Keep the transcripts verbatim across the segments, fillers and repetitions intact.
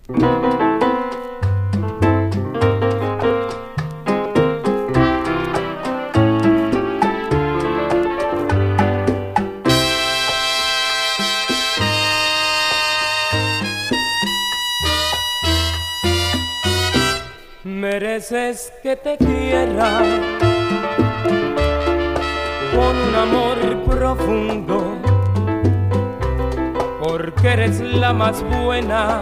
Mereces que te quiera con un amor profundo, porque eres la más buena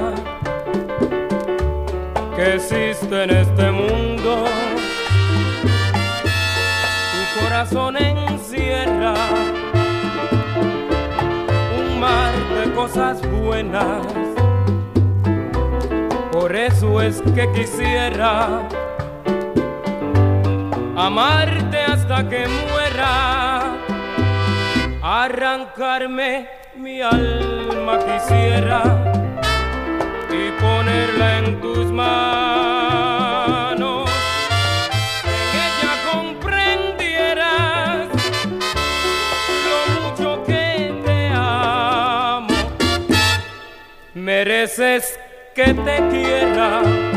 que existe en este mundo. Tu corazón encierra un mar de cosas buenas, por eso es que quisiera amarte hasta que muera, arrancarme mi alma quisiera y ponerla en tus manos, en ella comprendieras lo mucho que te amo. Mereces que te quiera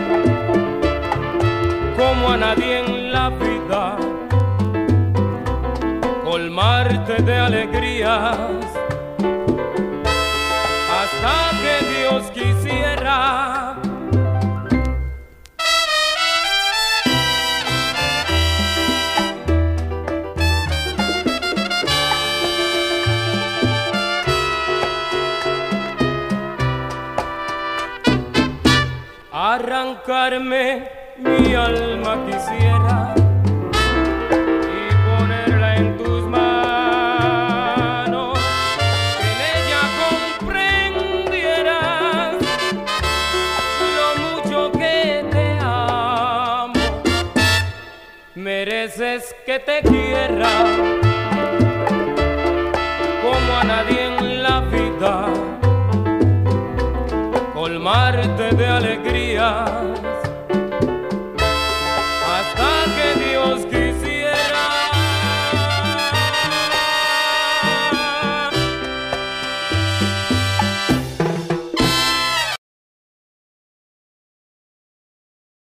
como a nadie en la vida, colmarte de alegrías hasta que Dios quisiera. Arrancarme mi alma quisiera y ponerla en tus manos, en ella comprendieras lo mucho que te amo. Mereces que te quiera como a nadie en la vida, colmarte de alegrías